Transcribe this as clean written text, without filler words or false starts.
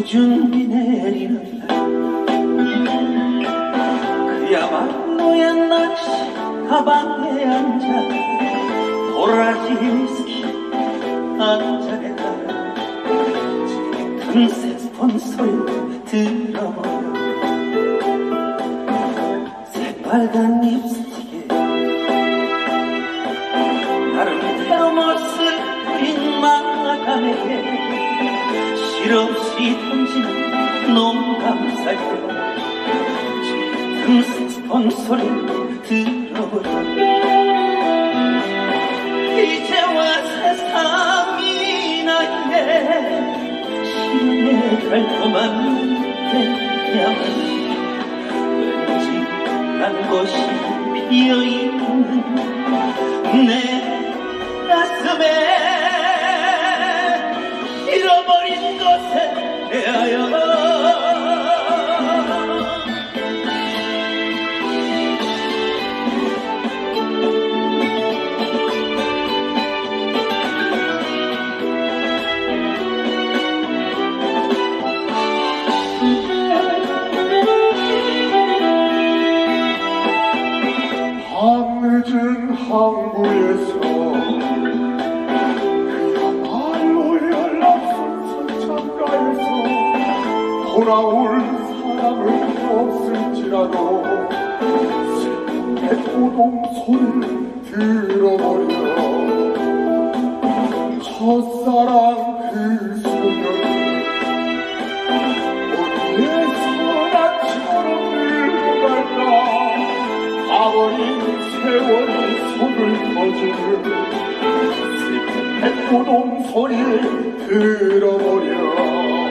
꾸준히 내리는 날 그야말로야 날씨 가방에 앉아 도라지 위스키 한 잔에 따라 짙은 색소폰 소리 들어버려 새빨간 립스틱에 나름대로 멋을 부린 마감에게 실없이 던지는 농담살도 짙은 색소폰 소리 들어버려 이제와 세상이 나에게 시련의 달콤한 때야만 왠지 난 곳이 비어있는 내 가슴에 잃어버린 것에 대하여 밤늦은 항구에서 그야말로 연락선 창가에서 돌아올 사람은 없을지라도 슬픈 백고동 소리를 들어버려 첫사랑 그 소녀는 어디에서 나처럼 늙어갈까 가버린 세월이 손을 거주는 슬픈 백고동 소리를 들어버려